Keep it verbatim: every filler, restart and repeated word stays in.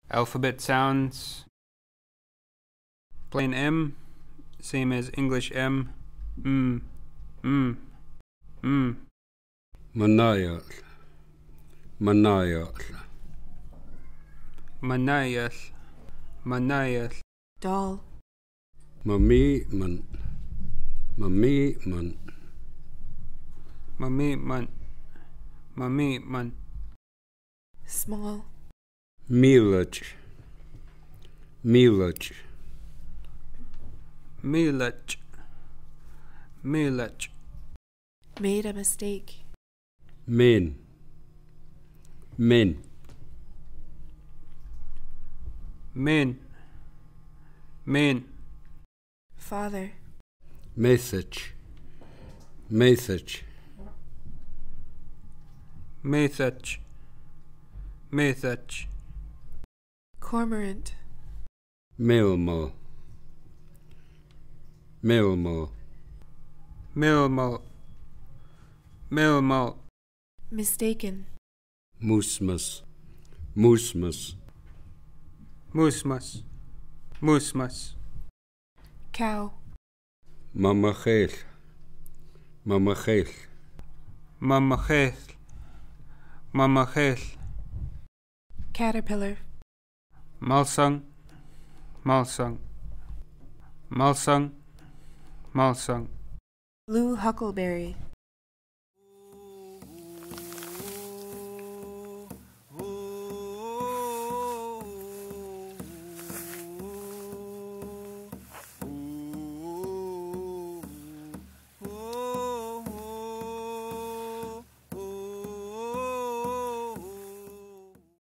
Alphabet sounds. Plain M, same as English M. Mm, mm, mm. Manayal, manayal. Manayal, manayal. Doll. Mami man, mami man. Mami man, mami man. Small. Milach, milach. Milach, milach. Made a mistake. Men, men. Men, men. Father. Message, message. Message, message. Cormorant. Melmo, melmo. Milmo, milmo. Mistaken. Musmus, musmus. Musmus, musmus. Cow. Mamachel, mamachel. Mamachel, mamachel. Caterpillar. Malsung, malsung. Malsung, malsung. Blue huckleberry.